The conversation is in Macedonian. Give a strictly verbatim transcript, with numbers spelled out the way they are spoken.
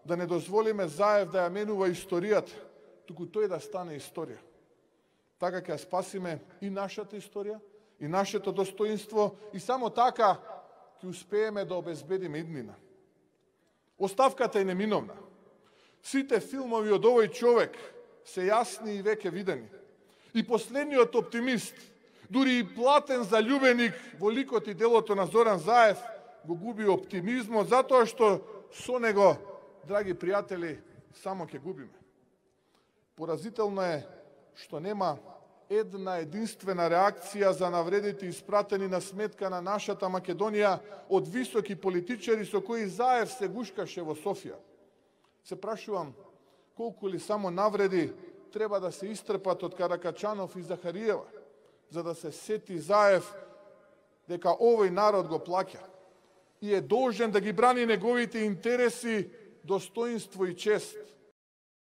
да не дозволиме Заев да ја менува историјата, туку тој да стане историја. Така ќе спасиме и нашата историја, и нашето достоинство, и само така ќе успееме да обезбедиме иднина. Оставката е неминовна. Сите филмови од овој човек се јасни и веќе видени. И последниот оптимист, дури и платен заљубеник во ликот и делото на Зоран Заев, го губи оптимизмот, затоа што со него, драги пријатели, само ќе губиме. Поразително е што нема една единствена реакција за навредите испратени на сметка на нашата Македонија од високи политичари со кои Заев се гушкаше во Софија. Се прашувам, колку ли само навреди треба да се истрпат од Каракачанов и Захариева, за да се сети Заев дека овој народ го плаќа и е должен да ги брани неговите интереси, достоинство и чест.